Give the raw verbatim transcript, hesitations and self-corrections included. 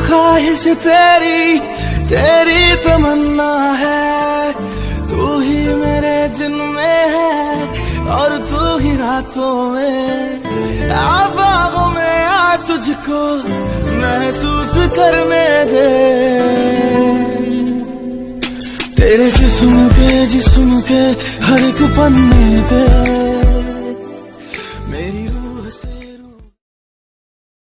ख्वाहिश तेरी तेरी तमन्ना है, तू ही मेरे दिन में है और तू ही रातों में। आ बागों में आ तुझको महसूस करने दे, तेरे जिस्म के जिस्म के हर एक पन्ने पे